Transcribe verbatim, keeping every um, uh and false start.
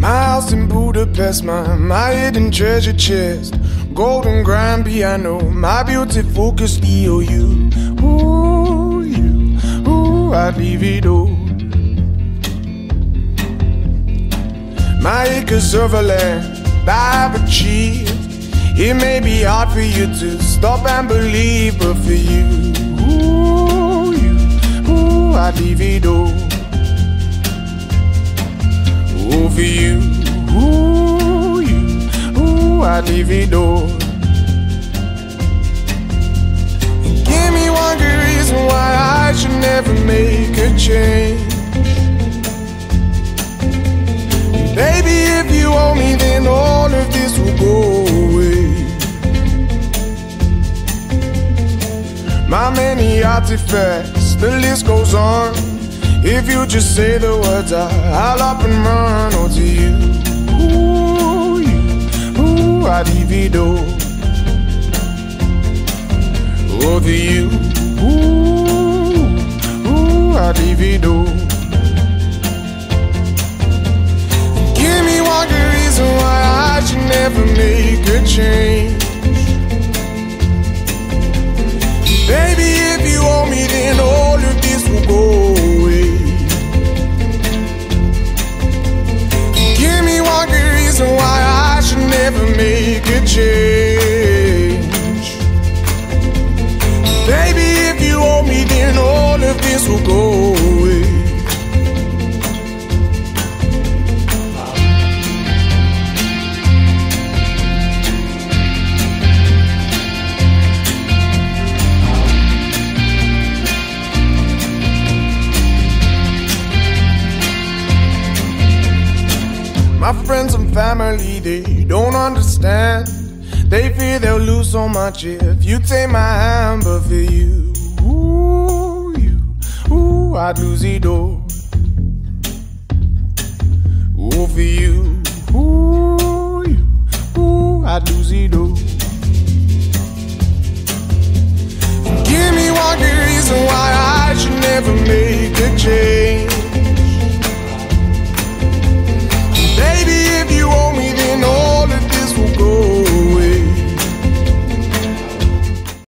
My house in Budapest, my, my hidden treasure chest, golden grand piano, my beauty focused E O U. Ooh, you, ooh, I'd leave it all. My acres of land I've achieved. It may be hard for you to stop and believe, but for you, ooh, you, ooh, I'd leave it all. Ooh, for you, ooh, you, ooh, I'd leave it all. And give me one good reason why I should never make a change. And baby, if you owe me, then all of this will go away. My many artifacts, the list goes on. If you just say the words, I, I'll up and run. Oh, to you, ooh, you, ooh, I'd leave it all. Oh, to you, ooh, ooh, I'd leave it all. Give me one good reason why I should never make a change. Baby, if you owe me, then all of this will go away. Give me one good reason why I should never make a change. Baby, if you owe me, then all of this will go away. My friends and family, they don't understand. They fear they'll lose so much if you take my hand. But for you, ooh, you, ooh, I'd lose it all. Ooh, for you, ooh, you, ooh, I'd lose it all. Give me one good reason why I